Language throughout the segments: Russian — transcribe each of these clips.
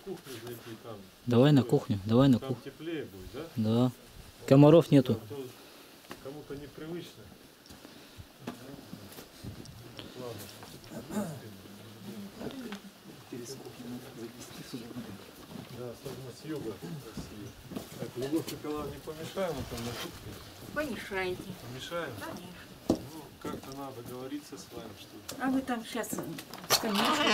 кухню зайти там. Давай на кухню, давай на Там кухню. теплее будет, да? Да. Комаров нету. Кому-то непривычно. Да, особенно с юга России. Так, Любовь Николаевна, не помешаем мы там на кухне? Помешаете. Помешаем? Конечно. Ну, как-то надо договориться с вами, что ли. А вы там сейчас скамеечки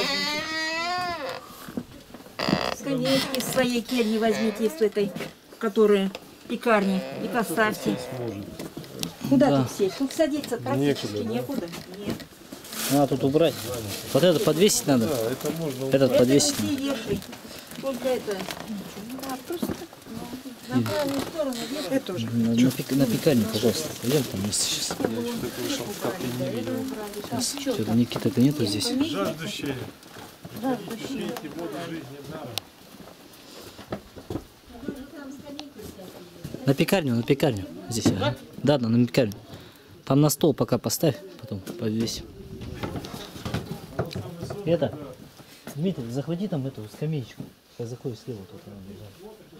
возьмите. Скамеечки из своей кельни возьмите, из этой, которая пекарни, и поставьте. Сможет. Куда Да. тут сесть? Тут садиться практически Некуда, да? некуда. Нет. Надо тут убрать. Вот это подвесить надо. Да, это можно. Этот Это подвесить неси, надо. вешай. Только это. Да, просто на правую сторону вешай. Это уже. На пекарню, пожалуйста. Пойдем там вместе сейчас. Я что-то вышел в кафе не видел. Что-то Никиты-то нету здесь. Жаждущие. Пейте воду жизни даром. На пекарню здесь. Ага. Да, на пекарню. Там на стол пока поставь, потом повесим. Это, Дмитрий, захвати там эту скамеечку. Сейчас заходишь слева, тут она лежит.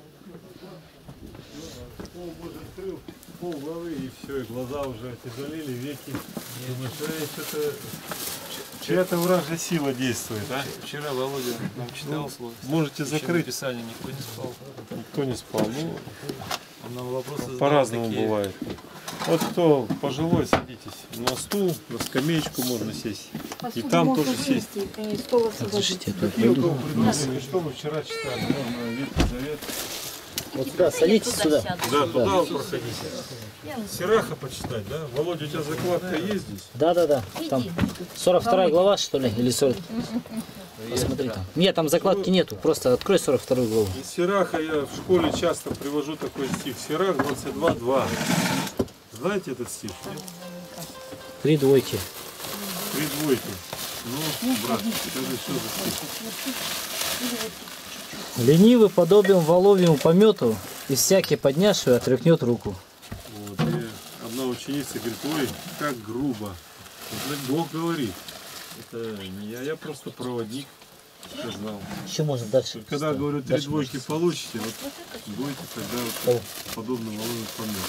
Пол Божий открыл, пол головы, и все, и глаза уже отяжелели, веки. Что-то чья-то вражья сила действует, а? Вчера Володя нам читал слово. Можете закрыть. Писание, никто не спал. Никто не спал. Ну, Он нам вопросы задал по-разному такие. бывает. Вот кто пожилой, садитесь. На стул, на скамеечку можно сесть. И там тоже сесть. Разрешите, я туда Какие у пойду. кого предложения? Что вы вчера читали? Можно Ветхий Завет. Вот сюда, садитесь сюда. Да, туда вот проходите. Сираха почитать, да? Володя, у тебя закладка есть здесь? Да. Там 42 глава, что ли, или 40. Посмотри там. Нет, там закладки нету. Просто открой 42 главу. Из Сираха я в школе часто привожу такой стих. Сирах 22:2. Знаете этот стих? Нет? 3 двойки. 3 двойки. Ну, брат, скажи, что за стих? Ленивый подобен воловьему помету, и всякий поднявший отряхнет руку. Вот, и одна ученица говорит, ой, как грубо. Вот Бог говорит. Это не я просто проводник. Я знал. Еще можно дальше. Когда говорю 3 Дальше двойки можно. получите, вот будете тогда вот подобно воловьему помету.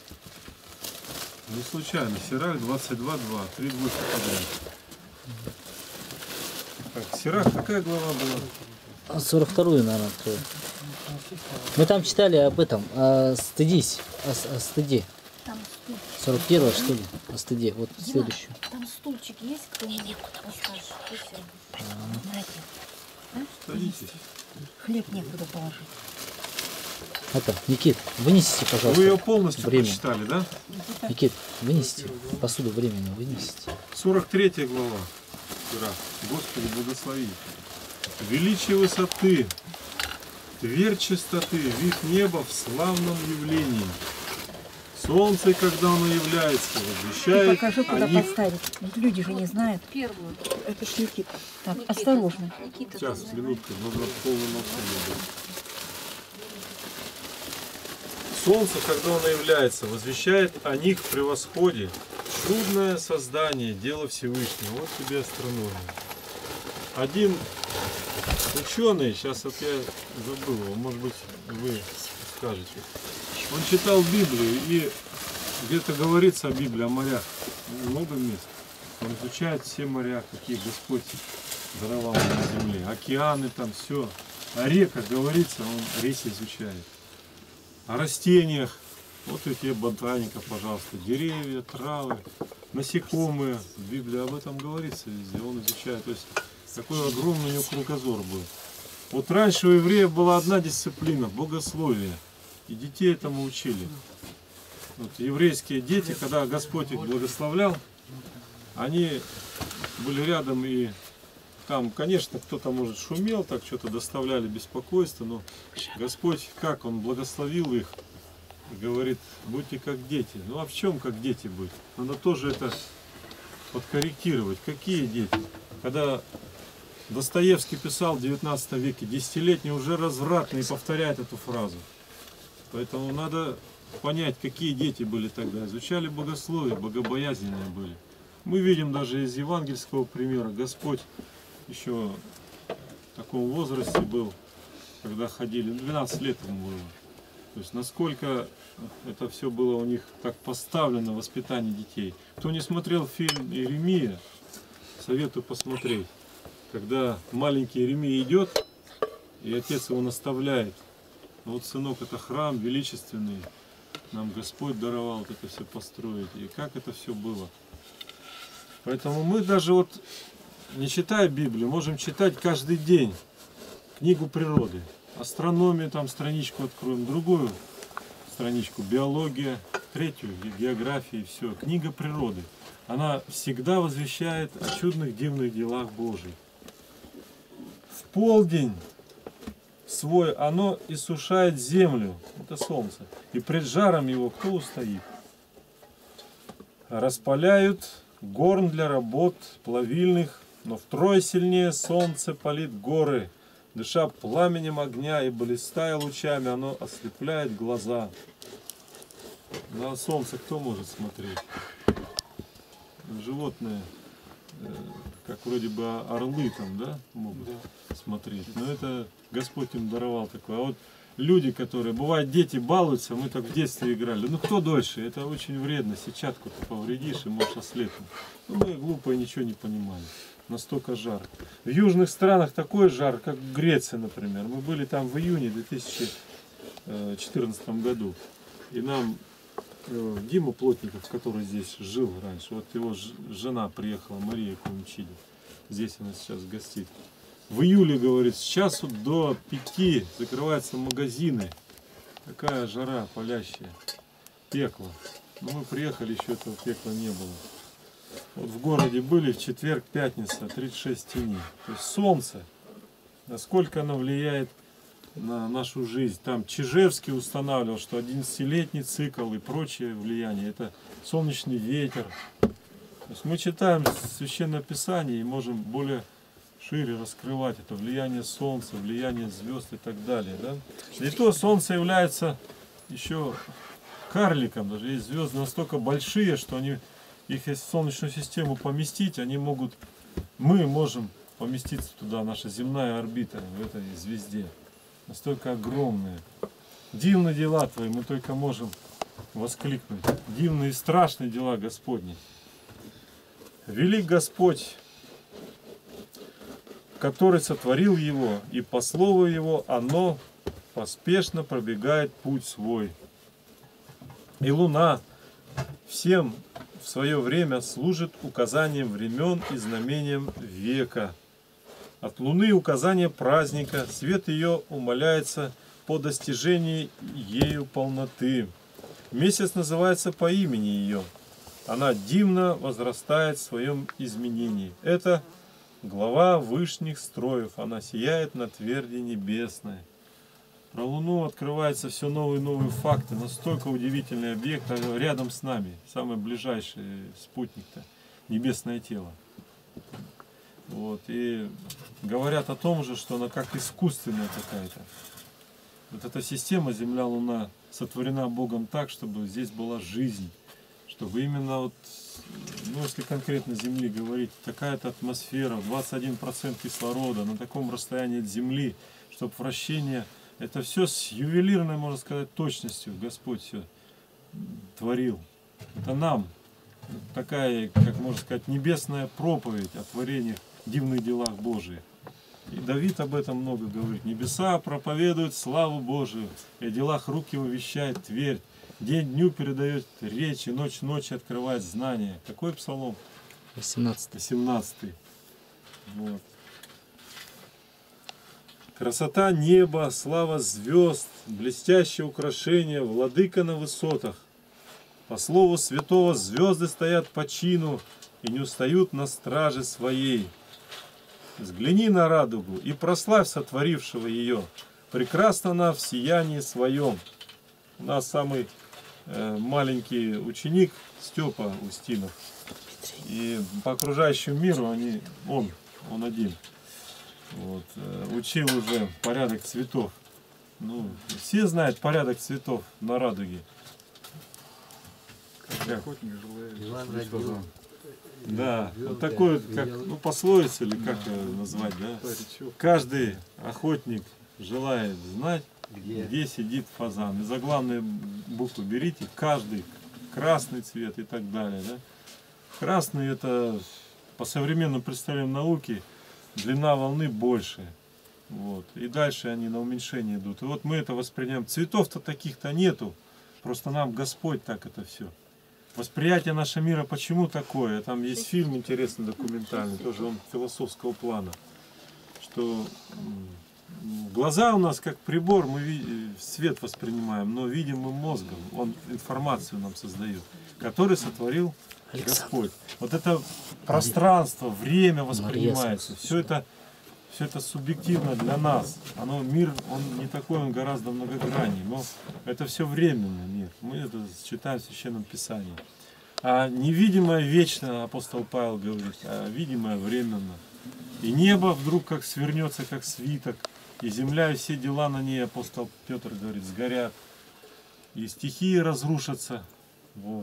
Не случайно. Сирах 22:2. 3 двойки подряд. Так, Сирах какая глава была? 42-ю, наверное, открою. Мы там читали об этом. Стыдись. О стыде. 41-го, что ли? О стыде. Вот следующую. Там стульчик есть, кто мне некуда поставишь. Садитесь. Хлеб некуда положить. Это, Никит, вынесите, пожалуйста. Вы ее полностью Время. прочитали, да? Никит, вынесите. Посуду временно вынесите. 43 глава. Сирах. Господи, благослови. Величие высоты, тверь чистоты, вид неба в славном явлении. Солнце, когда оно является, возвещает Покажи, куда о них. поставить. Ведь люди же не знают. Первую. Это ж Никита. Так, осторожно. Никита, Сейчас, минутку, нужно полный молчание. Солнце, когда оно является, возвещает о них в превосходе. Чудное создание, дело Всевышнего. Вот тебе астрономия. Один ученый, сейчас вот я забыл его, может быть вы скажете. Он читал Библию, и где-то говорится о Библии, о морях. Много мест. Он изучает все моря, какие Господь даровал на земле. Океаны там, все. О реках говорится, он реки изучает. О растениях. Вот и тебе ботаника, пожалуйста. Деревья, травы, насекомые. В Библии об этом говорится везде. Он изучает. То есть такой огромный у него кругозор был. Вот раньше у евреев была одна дисциплина – богословие. И детей этому учили. Вот еврейские дети, когда Господь их благословлял, они были рядом, и там, конечно, кто-то, может, шумел, так что-то доставляли беспокойство, но Господь, как Он благословил их, говорит, будьте как дети. Ну а в чем как дети быть? Надо тоже это подкорректировать. Какие дети? Когда Достоевский писал в 19 веке, десятилетний уже развратный, повторяет эту фразу. Поэтому надо понять, какие дети были тогда. Изучали богословие, богобоязненные были. Мы видим даже из евангельского примера, Господь еще таком возрасте был, когда ходили, 12 лет ему было. То есть насколько это все было у них так поставлено, воспитание детей. Кто не смотрел фильм «Иеремия», советую посмотреть. Когда маленький Иеремия идет, и отец его наставляет. Ну вот, сынок, это храм величественный, нам Господь даровал вот это все построить. И как это все было. Поэтому мы даже вот, не читая Библию, можем читать каждый день книгу природы. Астрономию, там страничку откроем, другую страничку биология, третью география, и все. Книга природы. Она всегда возвещает о чудных, дивных делах Божьих. В полдень свой оно иссушает землю, это солнце, и пред жаром его кто устоит? Распаляют горн для работ плавильных, но втрое сильнее солнце палит горы. Дыша пламенем огня и блистая лучами, оно ослепляет глаза. На солнце кто может смотреть? Животные, как вроде бы орлы там, да, могут смотреть. Но это Господь им даровал такое. А вот люди, которые, бывает, дети балуются, мы так в детстве играли. Ну кто дольше? Это очень вредно. Сетчатку ты повредишь и можешь ослепнуть. Ну мы глупые ничего не понимали. Настолько жар. В южных странах такой жар, как в Греции, например. Мы были там в июне 2014 году. И нам Дима Плотников, который здесь жил раньше, вот его жена приехала, Мария Кумчиди. Здесь она сейчас гостит. В июле, говорит, с часу до 5 закрываются магазины. Такая жара палящая. Пекло. Но мы приехали, еще этого пекла не было. Вот в городе были в четверг, пятница, 36 теней. То есть солнце, насколько оно влияет на нашу жизнь. Там Чижевский устанавливал, что 11-летний цикл и прочее влияние, это солнечный ветер. То есть мы читаем Священное Писание и можем более шире раскрывать это влияние солнца, влияние звезд и так далее. Да? И то солнце является еще карликом, даже есть звезды настолько большие, что они, их если в Солнечную систему поместить, мы можем поместиться туда, наша земная орбита в этой звезде. Настолько огромные. Дивные дела Твои, мы только можем воскликнуть. Дивные и страшные дела Господни. Велик Господь, который сотворил его, и по слову его оно поспешно пробегает путь свой. И луна всем в свое время служит указанием времен и знамением века. От луны указание праздника, свет ее умаляется по достижении ею полноты. Месяц называется по имени ее. Она дивно возрастает в своем изменении. Это глава вышних строев. Она сияет на тверди небесной. Про Луну открываются все новые и новые факты. Настолько удивительный объект рядом с нами. Самый ближайший спутник-то. Небесное тело. Вот. И говорят о том же, что она как искусственная какая-то. Вот эта система Земля-Луна сотворена Богом так, чтобы здесь была жизнь. Чтобы именно вот, ну если конкретно Земли говорить, такая-то атмосфера, 21% кислорода на таком расстоянии от Земли, чтобы вращение, это все с ювелирной, можно сказать, точностью Господь все творил. Это нам такая, как можно сказать, небесная проповедь о творениях, дивных делах Божиих. И Давид об этом много говорит. Небеса проповедуют славу Божию, и о делах рук его вещает твердь. День дню передает речь, и ночь ночи открывает знания. Какой псалом? 18. 18. Вот. Красота неба, слава звезд, блестящее украшение, владыка на высотах. По слову святого звезды стоят по чину и не устают на страже своей. Взгляни на радугу и прославь сотворившего ее. Прекрасна она в сиянии своем. У нас самый маленький ученик Степа Устинов. И по окружающему миру он один. Вот, учил уже порядок цветов. Ну, все знают порядок цветов на радуге. Охотник желает. Иван родил Да, вот такой, вот, как, ну, пословица или как ее назвать, да? Каждый охотник желает знать, где сидит фазан. И заглавные буквы берите, каждый, красный цвет и так далее, да? Красный — это по современным представлениям науки длина волны больше. Вот. И дальше они на уменьшение идут. И вот мы это воспринимаем. Цветов-то таких-то нету. Просто нам Господь так это все. Восприятие нашего мира почему такое? Там есть фильм интересный, документальный, тоже он философского плана. Что глаза у нас как прибор, мы свет воспринимаем, но видим мы мозгом. Он информацию нам создает, который сотворил Господь. Вот это пространство, время воспринимается. Все это субъективно для нас. Мир, он не такой, он гораздо многогранней. Но это все временный мир. Мы это читаем в Священном Писании. А невидимое вечно, апостол Павел говорит, а видимое временно. И небо вдруг как свернется, как свиток. И земля, и все дела на ней, апостол Петр говорит, сгорят. И стихии разрушатся. Вот.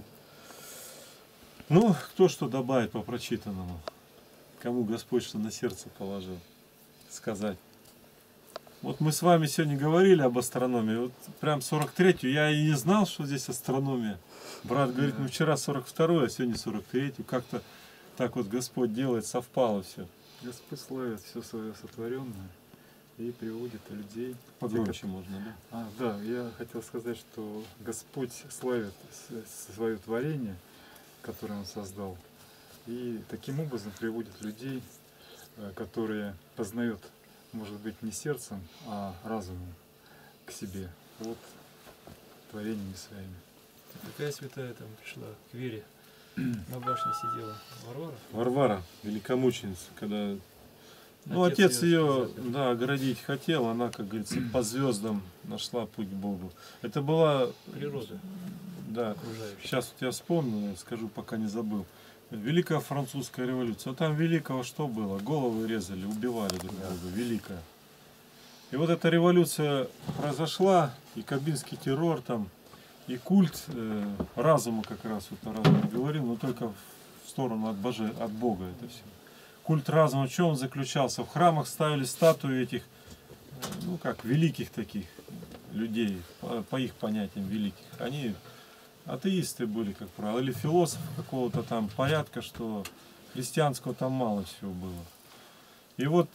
Ну, кто что добавит по прочитанному? Кому Господь что на сердце положил сказать. Вот мы с вами сегодня говорили об астрономии. Вот прям 43-ю я и не знал, что здесь астрономия. Брат говорит, ну вчера 42-ю, а сегодня 43-ю. Как-то так вот Господь делает, совпало все. Господь славит все свое сотворенное и приводит людей. Погромче можно, да? Да, я хотел сказать, что Господь славит свое творение, которое Он создал, и таким образом приводит людей, которые познают, может быть, не сердцем, а разумом к себе, вот творениями своими. Какая святая там пришла к Вере, на башне сидела? Варвара? Варвара, великомученица, когда отец ее, да, оградить хотел, она, как говорится, по звездам нашла путь к Богу. Это была природа, да, окружающая. Сейчас вот я вспомню, скажу, пока не забыл. Великая французская революция. Там великого что было? Головы резали, убивали друг друга. Великая. И вот эта революция произошла, и кабинский террор там, и культ разума как раз, вот разум говорил, но только в сторону от Бога это все. Культ разума в чем он заключался? В храмах ставили статуи этих, ну как, великих таких людей, по их понятиям великих. Они атеисты были, как правило, или философы какого-то там порядка, что христианского там мало всего было. И вот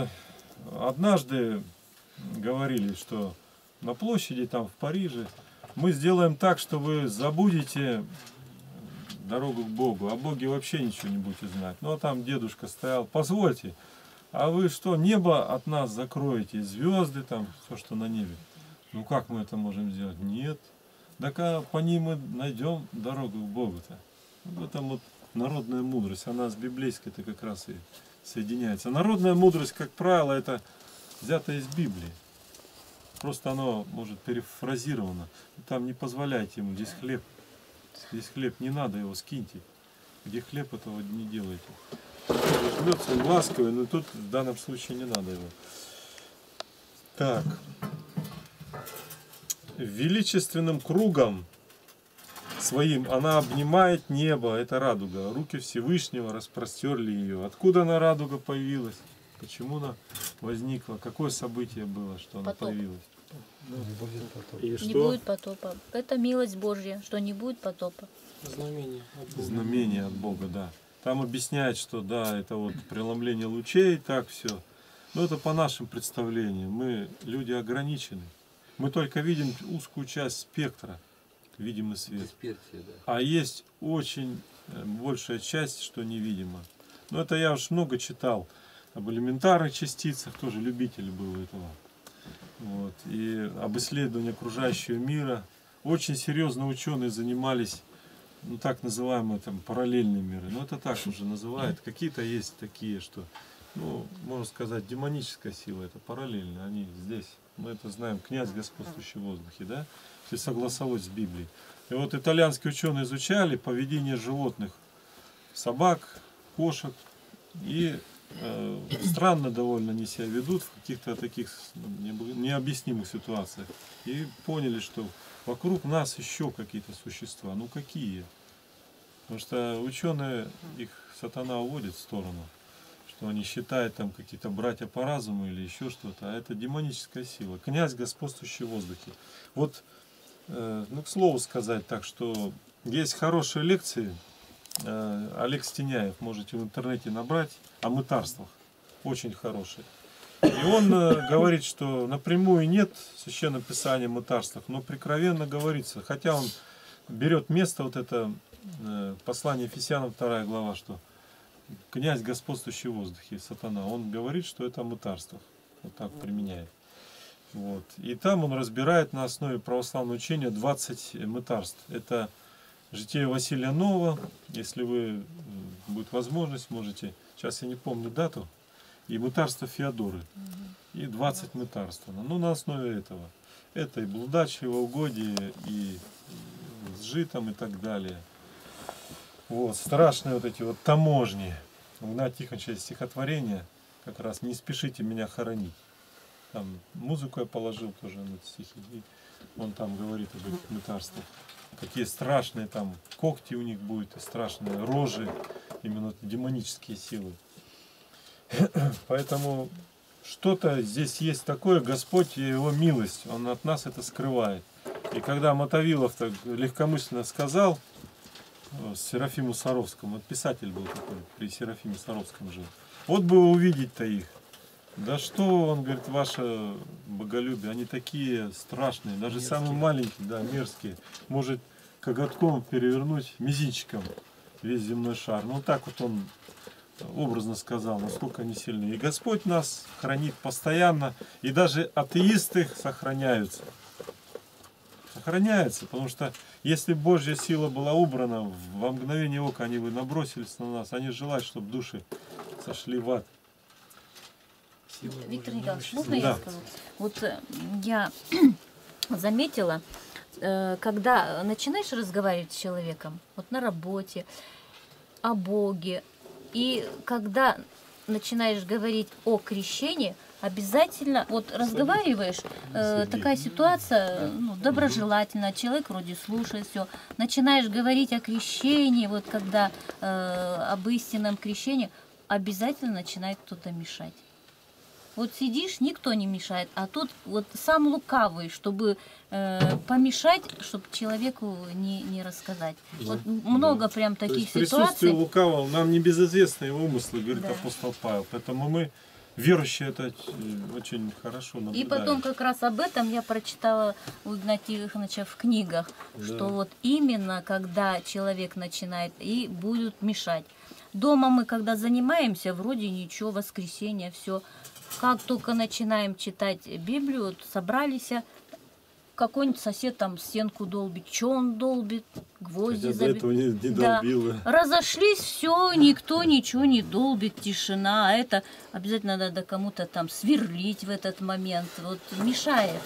однажды говорили, что на площади там в Париже мы сделаем так, что вы забудете дорогу к Богу, о Боге вообще ничего не будете знать. Ну а там дедушка стоял, позвольте, а вы что, небо от нас закроете, звезды там, все, что на небе? Ну как мы это можем сделать? Нет. Так а по ним мы найдем дорогу к Богу-то. Вот этом вот народная мудрость, она с библейской-то как раз и соединяется. Народная мудрость, как правило, это взято из Библии. Просто оно, может, перефразировано. Там не позволяйте ему, здесь хлеб, не надо его, скиньте. Где хлеб, этого не делайте. Жмется он ласковый, но тут в данном случае не надо его. Так. Величественным кругом своим она обнимает небо, это радуга. Руки Всевышнего распростерли ее. Откуда она, радуга, появилась? Почему она возникла? Какое событие было, что она появилась? И Не будет потопа. Это милость Божья, что не будет потопа. Знамение от Бога. Знамение от Бога, да. Там объясняет, что да, это вот преломление лучей, так все. Но это по нашим представлениям. Мы люди ограничены. Мы только видим узкую часть спектра, видимый свет. А есть очень большая часть, что невидимо. Но это я уж много читал об элементарных частицах, тоже любитель был этого. Вот. И об исследовании окружающего мира. Очень серьезно ученые занимались, ну так называемые там параллельные миры. Но это так уже называют. Какие-то есть такие, что, ну, можно сказать, демоническая сила, это параллельно. Они здесь. Мы это знаем, князь, господствующий в воздухе, да? Если согласовать с Библией. И вот итальянские ученые изучали поведение животных, собак, кошек, и странно довольно они себя ведут в каких-то таких необъяснимых ситуациях. И поняли, что вокруг нас еще какие-то существа. Ну какие? Потому что ученые, их сатана уводит в сторону, что они считают там какие-то братья по разуму или еще что-то, а это демоническая сила. Князь, господствующий в воздухе. Вот, ну, к слову сказать так, что есть хорошие лекции, Олег Стеняев, можете в интернете набрать, о мытарствах, очень хорошие. И он говорит, что напрямую нет священного писания о мытарствах, но прикровенно говорится, хотя он берет место, вот это послание Ефесянам 2 глава, что князь, господствующий в воздухе, сатана, он говорит, что это о мытарствах, вот так применяет. Вот. И там он разбирает на основе православного учения 20 мытарств. Это Житие Василия Нового, если вы, будет возможность, можете, сейчас я не помню дату, и мытарство Феодоры, и 20 мытарств. Ну, на основе этого. Это и блудачье, угодие, и с житом, и так далее. Вот, страшные вот эти вот таможни. У Игната Тихоновича есть стихотворение, как раз «Не спешите меня хоронить». Там музыку я положил тоже на эти стихи, и он там говорит об этих мытарствах. Какие страшные там когти у них будут, и страшные рожи, именно демонические силы. Поэтому что-то здесь есть такое, Господь и Его милость, Он от нас это скрывает. И когда Мотовилов так легкомысленно сказал Серафиму Саровскому, вот писатель был такой, при Серафиме Саровском жил, вот бы увидеть-то их. Да что, он говорит, ваше боголюбие, они такие страшные, даже мерзкие. Самые маленькие, да, мерзкие, может коготком перевернуть, мизинчиком весь земной шар. Ну так вот он образно сказал, насколько они сильны. И Господь нас хранит постоянно, и даже атеисты сохраняются. Сохраняются, потому что если Божья сила была убрана, во мгновение ока они бы набросились на нас, они желают, чтобы души сошли в ад. Виктор Николаевич, можно я скажу? Вот я заметила, когда начинаешь разговаривать с человеком, вот на работе, о Боге, и когда начинаешь говорить о крещении, обязательно, вот разговариваешь, такая ситуация, ну, доброжелательная, человек вроде слушает все, начинаешь говорить о крещении, вот когда об истинном крещении, обязательно начинает кто-то мешать. Вот сидишь, никто не мешает, а тут вот сам лукавый, чтобы помешать, чтобы человеку не рассказать. Да, вот много прям таких ситуаций. Присутствие лукавого нам не безызвестны его умыслы, говорит апостол Павел. Поэтому мы, верующие, это очень хорошо наблюдаем. И потом как раз об этом я прочитала у Игната Тихоновича в книгах, что вот именно когда человек начинает и будут мешать. Дома мы когда занимаемся, вроде ничего, воскресенье, все. Как только начинаем читать Библию, вот собрались, какой-нибудь сосед там стенку долбит. Что он долбит? Гвозди забит. Да. Разошлись, все, никто ничего не долбит, тишина. А это обязательно надо кому-то там сверлить в этот момент. Вот мешает.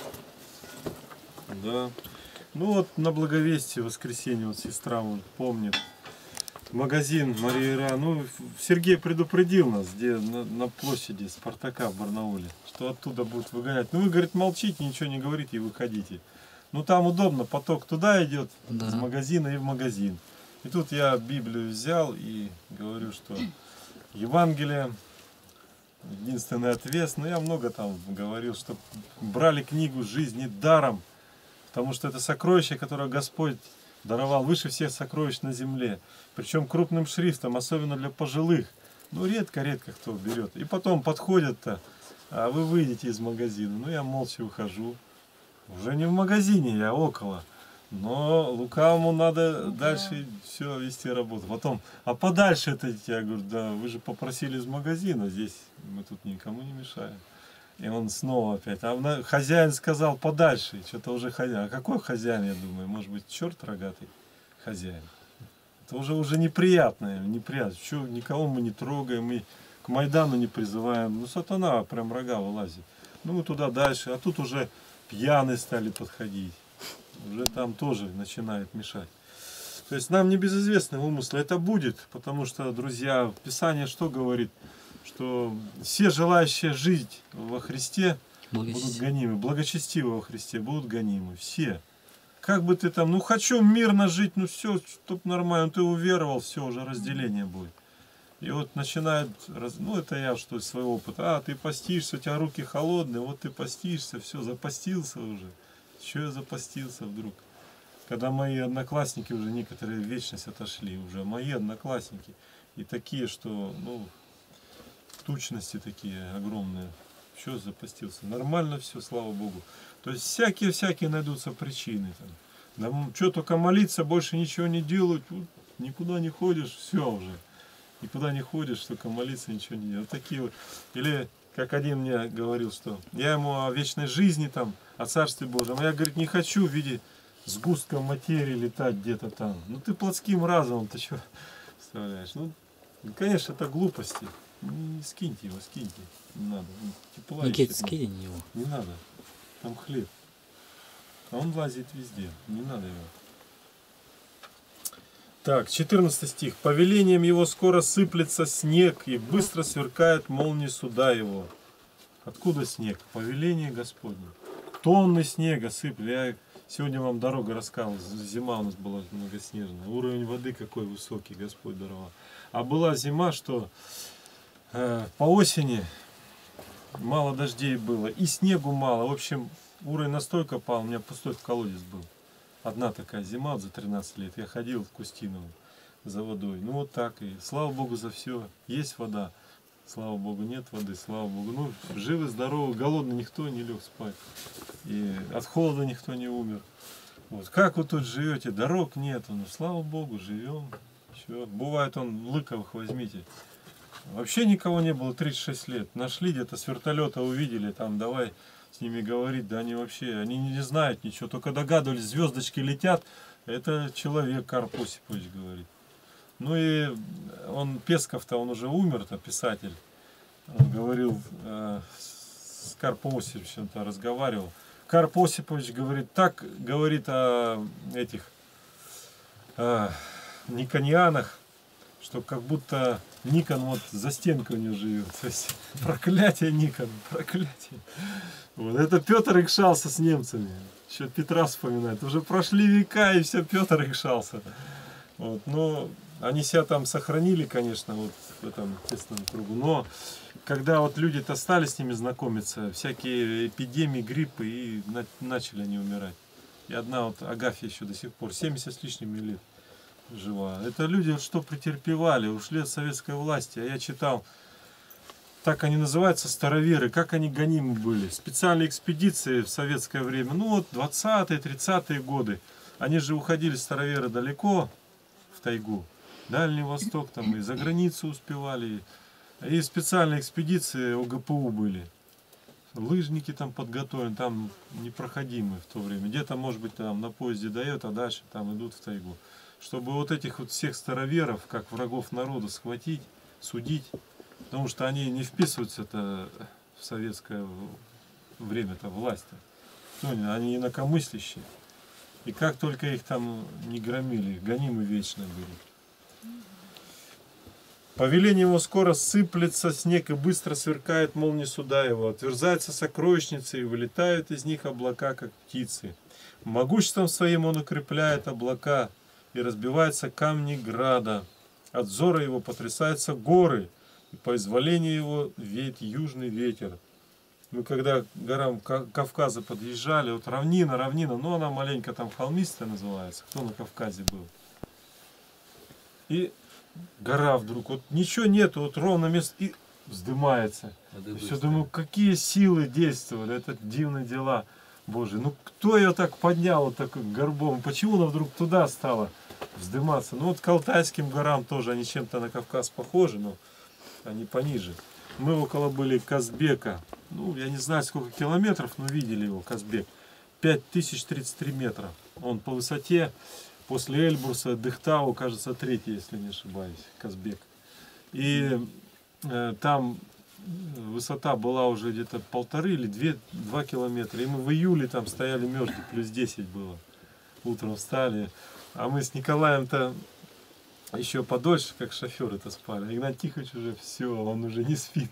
Да. Ну вот на Благовестие, воскресенье, вот сестра вот помнит. Магазин Мария Ира, ну Сергей предупредил нас, где на площади Спартака в Барнауле, что оттуда будут выгонять. Ну вы, говорит, молчите, ничего не говорите и выходите. Ну там удобно, поток туда идет, да, из магазина и в магазин. И тут я Библию взял и говорю, что Евангелие, единственный ответ, но я много там говорил, что брали книгу жизни даром, потому что это сокровище, которое Господь даровал выше всех сокровищ на земле. Причем крупным шрифтом, особенно для пожилых. Ну, редко-редко кто берет. И потом подходят-то, а вы выйдете из магазина. Ну, я молча выхожу. Уже не в магазине, я около. Но лукавому надо дальше все вести работу. Потом, а подальше это, я говорю, да, вы же попросили из магазина, здесь мы тут никому не мешаем. И он снова опять, а хозяин сказал подальше, что-то уже хозяин. А какой хозяин, я думаю, может быть, черт рогатый хозяин. Это уже неприятное, неприятно. Что, никого мы не трогаем, мы к Майдану не призываем. Ну, сатана прям рога вылазит. Ну, мы туда дальше, а тут уже пьяные стали подходить. Уже там тоже начинает мешать. То есть нам не безызвестны умыслы. Это будет, потому что, друзья, Писание что говорит? Что все желающие жить во Христе будут гонимы, благочестивы во Христе будут гонимы. Все. как бы ты там, ну хочу мирно жить, ну все, чтоб нормально, ты уверовал, все, уже разделение будет. И вот начинает, ну это я что из своего опыта, ты постишься, у тебя руки холодные, вот ты постишься, все, запостился уже. Че я запостился вдруг? Когда мои одноклассники уже некоторые в вечность отошли, уже мои одноклассники, и такие, что, ну, тучности такие огромные. Что запостился? Нормально все, слава Богу. То есть всякие найдутся причины. Там. Да, что только молиться, больше ничего не делать, никуда не ходишь, все уже. Никуда не ходишь, только молиться, ничего не делать. Вот такие вот. Или, как один мне говорил, что я ему о вечной жизни, там, о Царстве Божьем. А я, говорит, не хочу в виде сгустка материи летать где-то там. Ну ты плотским разумом, ты что представляешь? Ну, конечно, это глупости. Скиньте его, скиньте. Не надо. Тепла Никита, скинь его. Не надо. Там хлеб. А он лазит везде. Не надо его. Так, 14 стих. Повелением его скоро сыплется снег, и быстро сверкает молнии суда его. Откуда снег? Повеление Господне. Тонны снега сыпли. Я сегодня вам дорогу рассказывал. Зима у нас была многоснежная. Уровень воды какой высокий, Господь даровал. А была зима, что по осени мало дождей было, и снегу мало. В общем, уровень настолько пал, у меня пустой колодец был. Одна такая зима за 13 лет. Я ходил в Кустиново за водой. Ну вот так. И слава Богу за все. Есть вода. Слава Богу, нет воды. Слава Богу. Ну, живы, здоровы, голодный никто не лег спать. И от холода никто не умер. Вот. Как вы тут живете? Дорог нет. Ну, слава Богу, живем. Все. Бывает, Лыковых возьмите. Вообще никого не было 36 лет. Нашли где-то с вертолета, увидели, там давай с ними говорить. Да они вообще, они не знают ничего, только догадывались, звездочки летят. Это человек, Карп Осипович говорит. Ну и Песков-то, он уже умер-то, писатель. Он говорил, с Карпом Осиповичем-то разговаривал. Карп Осипович говорит, так говорит о этих никонианах, что как будто Никон вот за стенкой у него живет. То есть проклятие Никон, проклятие. Вот это Петр икшался с немцами. Еще Петра вспоминает. Уже прошли века, и все, Петр икшался. Вот, но они себя там сохранили, конечно, вот в этом тесном кругу. Но когда вот люди-то стали с ними знакомиться, всякие эпидемии, гриппы, и начали они умирать. И одна вот Агафья еще до сих пор, 70 с лишним лет жива. Это люди, что претерпевали, ушли от советской власти. А я читал, так они называются, староверы, как они гонимы были. Специальные экспедиции в советское время, ну вот 20-е, 30-е годы. Они же уходили, староверы, далеко в тайгу, Дальний Восток, там и за границу успевали. И специальные экспедиции ОГПУ были. Лыжники там подготовлены, там непроходимые в то время. Где-то, может быть, там на поезде дает, а дальше там идут в тайгу. Чтобы вот этих вот всех староверов, как врагов народа, схватить, судить, потому что они не вписываются-то в советское время-то, власть-то. Они инакомыслящие. И как только их там не громили, гонимы вечно были. Повеление его скоро сыплется снег, и быстро сверкает молнии суда его. Отверзаются сокровищницы, и вылетают из них облака, как птицы. Могуществом своим он укрепляет облака, и разбиваются камни града. От взора его потрясаются горы, и по изволению его веет южный ветер. Мы когда к горам Кавказа подъезжали, вот равнина, но она маленько там холмистая называется, кто на Кавказе был. И гора вдруг, вот ничего нету, вот ровно место, и вздымается. И все думаю, какие силы действовали, это дивные дела Божьи. Ну кто ее так поднял, вот такой горбом, почему она вдруг туда стала вздыматься? Ну вот к Алтайским горам тоже, они чем-то на Кавказ похожи, но они пониже. Мы около были Казбека, ну я не знаю сколько километров, но видели его, Казбек. 5033 метра. Он по высоте после Эльбруса, Дыхтау, кажется, третий, если не ошибаюсь, Казбек. И там высота была уже где-то 1,5 или 2 километра. И мы в июле там стояли, мерзли, плюс 10 было. Утром встали. А мы с Николаем-то еще подольше, как шоферы-то спали. Игнат Тихонович уже все, он уже не спит.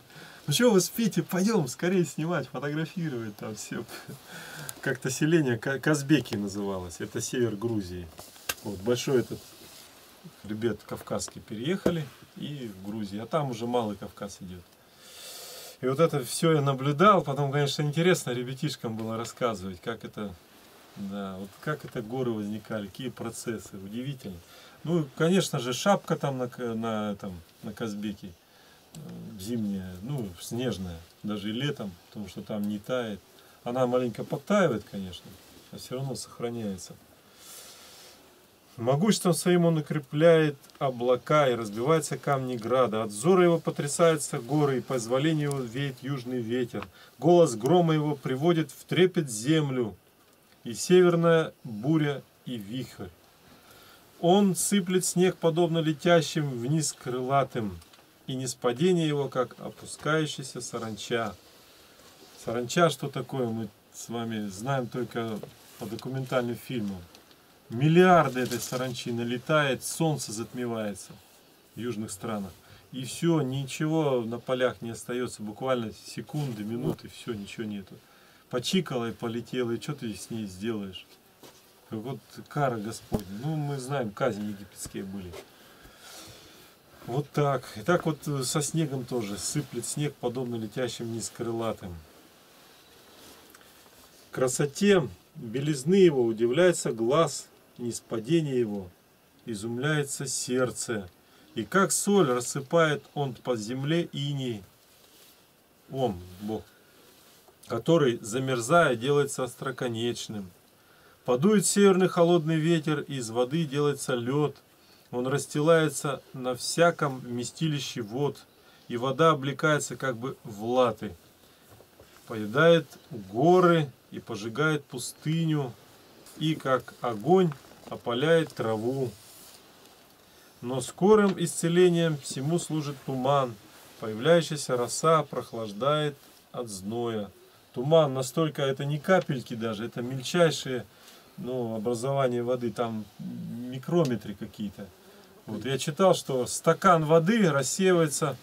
Ну что вы спите, пойдем скорее снимать, фотографировать там все. Как-то селение Казбеки называлось, это север Грузии. Вот большой этот, ребят кавказские переехали и в Грузию, а там уже Малый Кавказ идет. И вот это все я наблюдал, потом, конечно, интересно ребятишкам было рассказывать, как это, да, вот как это горы возникали, какие процессы, удивительно. Ну, конечно же, шапка там на Казбеке зимняя, ну, снежная, даже и летом, потому что там не тает. Она маленько подтаивает, конечно, но все равно сохраняется. Могуществом своим он укрепляет облака, и разбиваются камни града. От взора его потрясаются горы, и по изволению его веет южный ветер. Голос грома его приводит в трепет землю, и северная буря, и вихрь. Он сыплет снег, подобно летящим вниз крылатым, и ниспадение его, как опускающаяся саранча. Саранча, что такое, мы с вами знаем только по документальным фильмам. Миллиарды этой саранчи налетает, солнце затмевается в южных странах. И все, ничего на полях не остается, буквально секунды, минуты, все, ничего нету. Почикала и полетела, и что ты с ней сделаешь? Вот кара Господня. Ну, мы знаем, казни египетские были. Вот так. И так вот со снегом тоже. Сыплет снег, подобно летящим вниз крылатым. Красоте белизны его удивляется глаз, и ниспадение его изумляется сердце. И как соль рассыпает он по земле иней, он, Бог, который, замерзая, делается остроконечным. Подует северный холодный ветер, и из воды делается лед. Он расстилается на всяком вместилище вод, и вода облекается как бы в латы. Поедает горы и пожигает пустыню, и как огонь опаляет траву. Но скорым исцелением всему служит туман. Появляющаяся роса прохлаждает от зноя. Туман настолько, это не капельки даже, это мельчайшие, ну, образование воды, там микрометры какие-то. Вот, я читал, что стакан воды рассеивается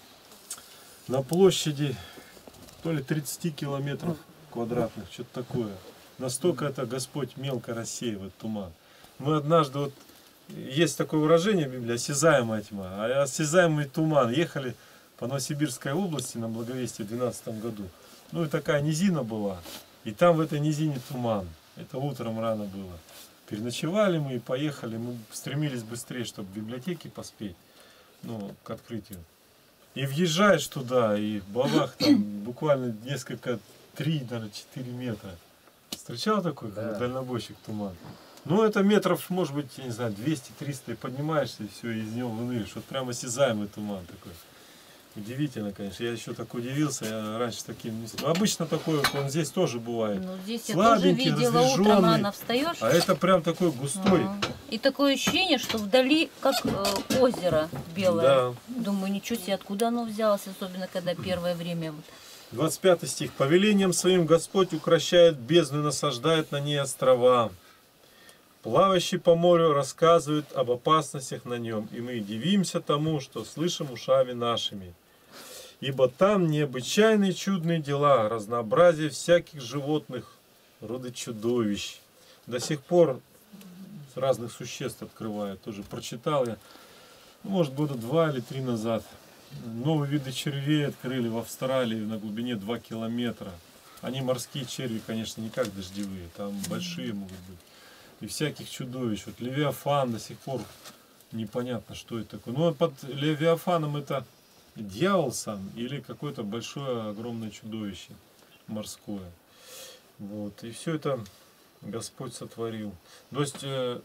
на площади то ли 30 километров квадратных, что-то такое. Настолько это Господь мелко рассеивает туман. Мы однажды, вот есть такое выражение в Библии, осязаемая тьма, а осязаемый туман. Ехали по Новосибирской области на Благовестие в 2012 году. Ну и такая низина была, и там в этой низине туман. Это утром рано было. Переночевали мы и поехали, мы стремились быстрее, чтобы в библиотеке поспеть, ну, к открытию. И въезжаешь туда, и бабах, там буквально несколько, 3, даже 4 метра. Встречал такой, да, дальнобойщик туман? Ну, это метров, может быть, я не знаю, 200-300, и поднимаешься, и все, и из него выныриваешь. Вот прямо осязаемый туман такой. Удивительно, конечно. Я еще так удивился, я раньше таким не... Ну, обычно такой, он здесь тоже бывает. Ну, здесь я тоже видела, утром рано встаешь. А это прям такой густой. И такое ощущение, что вдали как озеро белое. Да. Думаю, ничего себе, откуда оно взялось, особенно когда первое время. 25 стих. «Повелением своим Господь укрощает бездну и насаждает на ней острова. Плавающий по морю рассказывает об опасностях на нем, и мы дивимся тому, что слышим ушами нашими. Ибо там необычайные чудные дела, разнообразие всяких животных, роды чудовищ». До сих пор разных существ открывают. Тоже прочитал я, может, года 2 или 3 назад. Новые виды червей открыли в Австралии на глубине 2 километра. Они морские черви, конечно, не как дождевые, там большие могут быть. И всяких чудовищ. Вот Левиафан до сих пор непонятно, что это такое. Но под Левиафаном это дьявол сам или какое-то большое, огромное чудовище морское. Вот. И все это Господь сотворил. То есть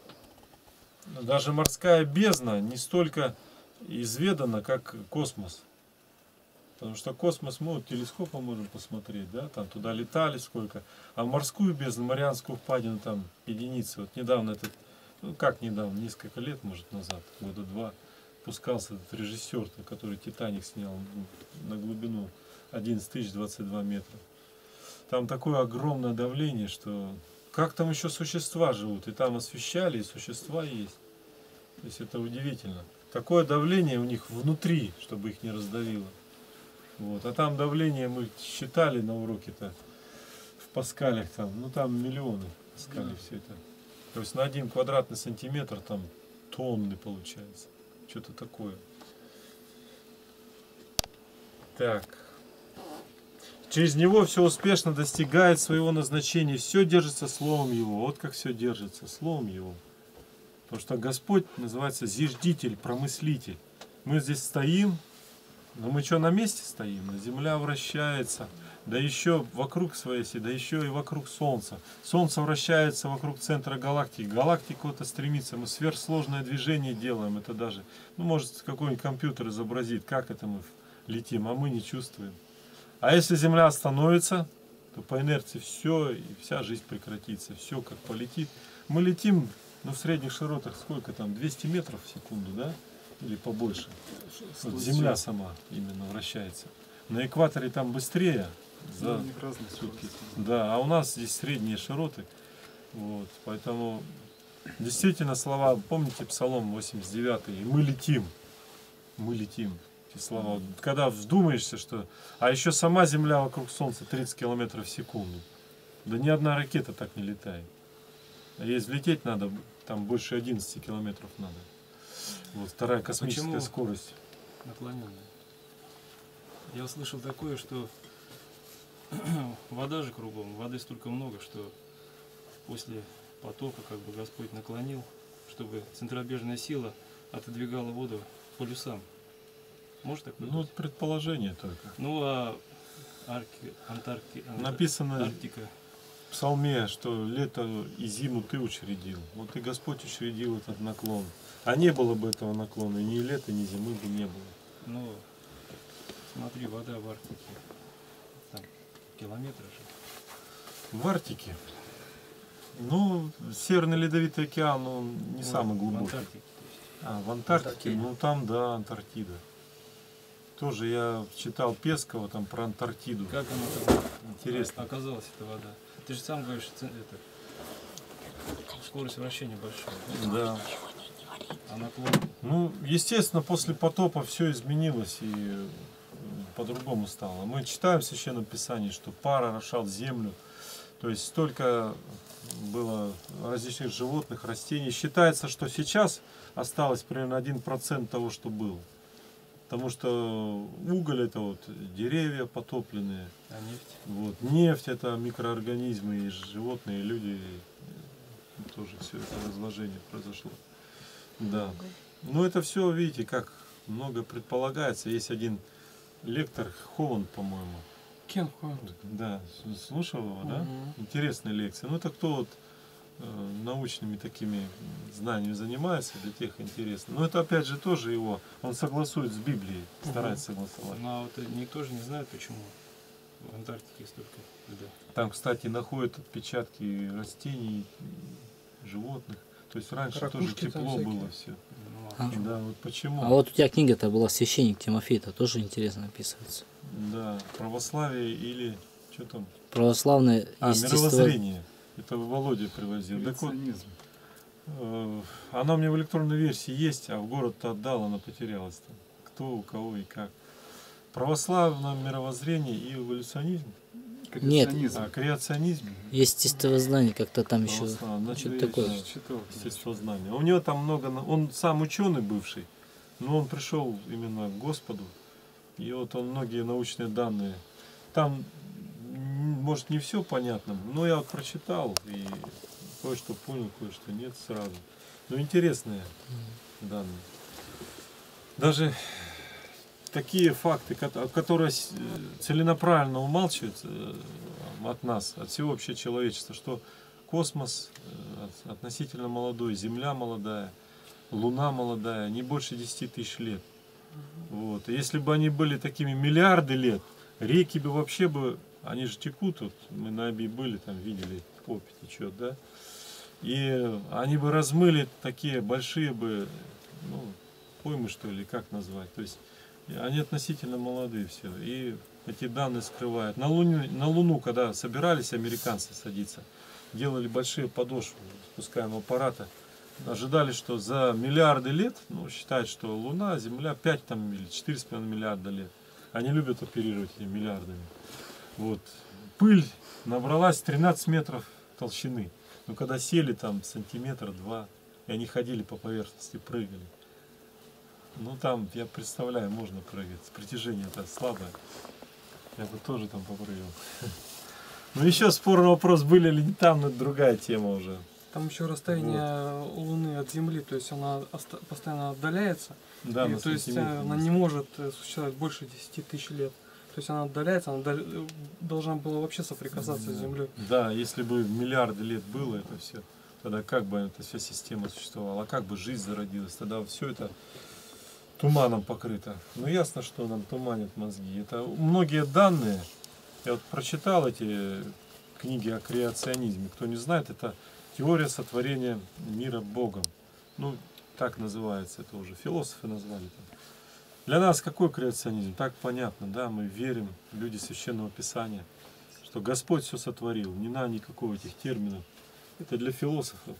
даже морская бездна не столько изведана, как космос. Потому что космос мы вот телескопом можем посмотреть, да, там туда летали сколько. А в морскую бездну, Марианскую впадину, там единицы. Вот недавно этот, ну как недавно, несколько лет, может, назад, года 2, пускался этот режиссер, который «Титаник» снял на глубину 11 022 метра. Там такое огромное давление, что как там еще существа живут, и там освещали, и существа есть. То есть это удивительно. Такое давление у них внутри, чтобы их не раздавило. Вот. А там давление мы считали на уроке-то в паскалях там, ну там миллионы паскалей все это. То есть на 1 квадратный сантиметр там тонны получается. Что-то такое. Так. Через него все успешно достигает своего назначения. Все держится словом его. Вот как все держится, словом его. Потому что Господь называется зиждитель, промыслитель. Мы здесь стоим, но мы что, на месте стоим? Земля вращается, да еще вокруг своей оси, да еще и вокруг Солнца. Солнце вращается вокруг центра галактики. Галактика куда-то стремится. Мы сверхсложное движение делаем. Это даже, ну, может, какой-нибудь компьютер изобразит, как это мы летим, а мы не чувствуем. А если Земля остановится, то по инерции все, и вся жизнь прекратится. Все как полетит. Мы летим, ну, в средних широтах сколько там, 200 метров в секунду, да? Или побольше. Вот Земля сама именно вращается. На экваторе там быстрее, за сутки. Да, а у нас здесь средние широты. Вот, поэтому действительно слова, помните Псалом 89, и мы летим. Мы летим. Слова. Когда вдумаешься, что... А еще сама Земля вокруг Солнца 30 километров в секунду. Да ни одна ракета так не летает. А если взлететь надо, там больше 11 километров надо. Вот вторая космическая скорость. Наклоненная. Я услышал такое, что вода же кругом, воды столько много, что после потопа как бы Господь наклонил, чтобы центробежная сила отодвигала воду к полюсам. Может такое Ну, быть? предположение только. Ну, а Написано Арктика. в Псалме, что лето и зиму ты учредил. Вот и Господь учредил этот наклон. А не было бы этого наклона, и ни лета, ни зимы бы не было. Ну, смотри, вода в Арктике. Там километры же. В Арктике? Ну, Северный Ледовитый океан, он не самый В глубокий. Антарктике. А, в Антарктике? Антарктида. Ну, там, да, Антарктида. Тоже я читал Пескова там про Антарктиду. Как она там Интересно. оказалась, эта вода? Ты же сам говоришь, скорость вращения большая. Да. А наклон? Ну, естественно, после потопа все изменилось и по-другому стало. Мы читаем в Священном Писании, что пар орошал землю. То есть столько было различных животных, растений. Считается, что сейчас осталось примерно 1% того, что было. Потому что уголь это вот деревья потопленные. А нефть? Вот. Нефть это микроорганизмы, и животные, и люди. Тоже все это разложение произошло. Да. Ну это все, видите, как много предполагается. Есть один лектор Холланд, по-моему. Кен Холланд. Да, слушал его, да? Интересная лекция. Ну это кто вот научными такими знаниями занимается, для тех интересно. Но это опять же тоже его, он согласует с Библией, старается согласовать. Ну а вот никто же не знает, почему в Антарктике столько льда. Там, кстати, находят отпечатки растений, животных. То есть раньше тоже Ракушки там тепло всякие. было все. Ну, А. Да, вот почему. А вот у тебя книга-то была «Священник Тимофей», -то тоже интересно описывается. Да, православие или что там? Православное Мировоззрение. Это Володя привозил. Так вот, Креационизм. она у меня в электронной версии есть, а в город-то отдал, она потерялась там. Кто, у кого и как. Православное мировоззрение и эволюционизм. Нет. Креационизм. Креационизм. Естествознание, как-то там еще Православное. что-то Я такое. Читал. Естествознание. У него там много, он сам ученый бывший, но он пришел именно к Господу. И вот он многие научные данные. Там, может, не все понятно, но я вот прочитал и кое-что понял, кое-что нет сразу. Но интересные данные. Даже такие факты, которые целенаправленно умалчиваются от нас, от всего вообще человечества, что космос относительно молодой, Земля молодая, Луна молодая, не больше 10 тысяч лет. Вот. И если бы они были такими миллиарды лет, реки бы вообще бы, они же текут, вот, мы на Аби были, там видели, Попь течет, да? И они бы размыли такие большие бы, ну, поймы что ли, как назвать. То есть они относительно молодые все. И эти данные скрывают. На Луну, когда собирались американцы садиться, делали большие подошвы спускаемого аппарата, ожидали, что за миллиарды лет, ну, считают, что Луна, Земля 5 там, или 4,5 миллиарда лет. Они любят оперировать этими миллиардами. Вот. Пыль набралась 13 метров толщины. Но когда сели там сантиметр-два, и они ходили по поверхности, прыгали. Ну там, я представляю, можно прыгать. Притяжение-то слабое. Я бы тоже там попрыгал. Ну еще спорный вопрос, были ли не там, но это другая тема уже. Там еще расстояние Луны от Земли, то есть она постоянно отдаляется. Да, и, то есть она не может существовать больше 10 тысяч лет. То есть она отдаляется, она должна была вообще соприкасаться с Землей. Да, если бы миллиарды лет было это все, тогда как бы эта вся система существовала, а как бы жизнь зародилась, тогда все это туманом покрыто. Ну ясно, что нам туманит мозги. Это многие данные, я вот прочитал эти книги о креационизме. Кто не знает, это теория сотворения мира Богом. Ну, так называется, это уже философы назвали. Для нас какой креационизм? Так понятно, да, мы верим, люди Священного Писания, что Господь все сотворил, не надо никакого этих терминов. Это для философов.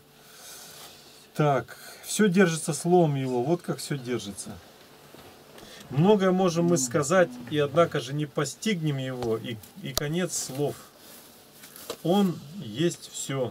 Так, все держится словом Его, вот как все держится. Многое можем мы сказать, и однако же не постигнем Его, и конец слов. Он есть все.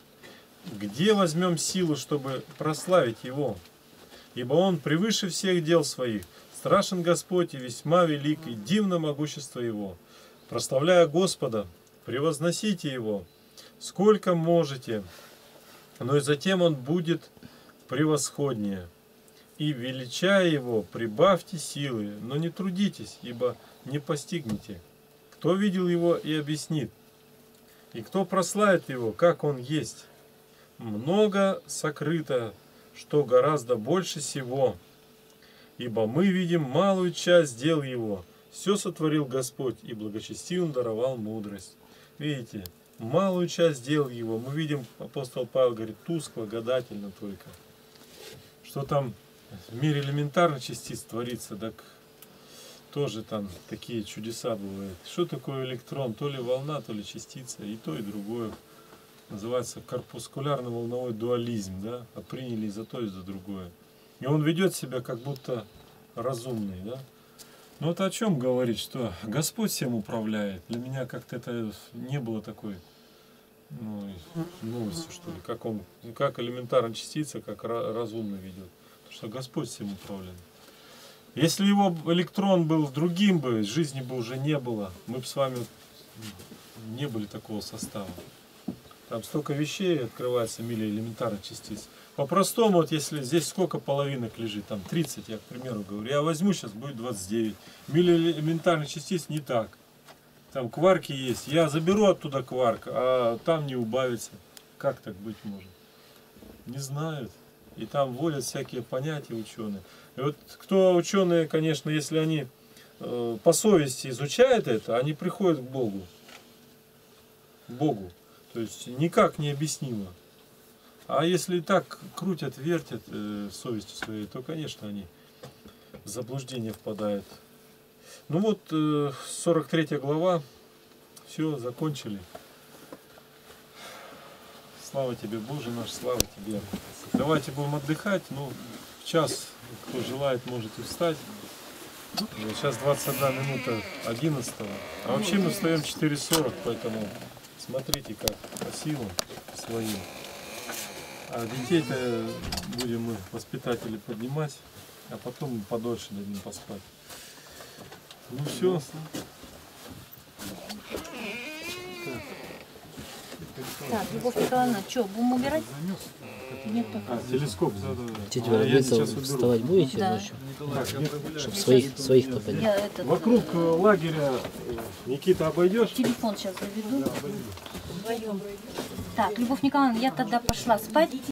Где возьмем силу, чтобы прославить Его? Ибо Он превыше всех дел своих. Страшен Господь и весьма велик, и дивно могущество Его. Прославляя Господа, превозносите Его, сколько можете, но и затем Он будет превосходнее. И, величая Его, прибавьте силы, но не трудитесь, ибо не постигнете. Кто видел Его и объяснит, и кто прославит Его, как Он есть. Много сокрыто, что гораздо больше всего. Ибо мы видим малую часть дел Его. Все сотворил Господь, и благочестивым даровал мудрость. Видите, малую часть дел Его. Мы видим, апостол Павел говорит, тускло, гадательно только. Что там в мире элементарных частиц творится, так тоже там такие чудеса бывают. Что такое электрон? То ли волна, то ли частица, и то, и другое. Называется корпускулярно-волновой дуализм, да? А приняли и за то, и за другое. И он ведет себя как будто разумный, да? Но это о чем говорит, что Господь всем управляет. Для меня как-то это не было такой новостью, что ли. Как элементарная частица, как разумно ведет. Потому что Господь всем управляет. Если его электрон был другим бы, жизни бы уже не было. Мы бы с вами не были такого состава. Там столько вещей открывается в мире элементарных частиц. По-простому, вот если здесь сколько половинок лежит, там 30, я к примеру говорю, я возьму, сейчас будет 29. В мире элементарных частиц не так. Там кварки есть, я заберу оттуда кварк, а там не убавится. Как так быть может? Не знают. И там вводят всякие понятия ученые. И вот кто ученые, конечно, если они по совести изучают это, они приходят к Богу. К Богу. То есть никак не объяснимо. А если так крутят, вертят совестью своей, то, конечно, они в заблуждение впадают. Ну вот, 43 глава, все, закончили. Слава тебе, Боже наш, слава тебе. Давайте будем отдыхать, ну, в час, кто желает, можете встать. Сейчас 21 минута 11. А вообще мы встаем 4:40, поэтому смотрите, как по силам своим. А детей-то будем мы, воспитатели, поднимать, а потом подольше дадим поспать. Ну все. Так, Любовь Николаевна, что, будем убирать? Нет, А, телескоп. Тетя Вербица, вставать будете Да. ночью? Чтобы своих-то поднять. Я этот, Вокруг лагеря Никита обойдешь? телефон сейчас заведу. Вдвоем. Так, Любовь Николаевна, я тогда пошла спать.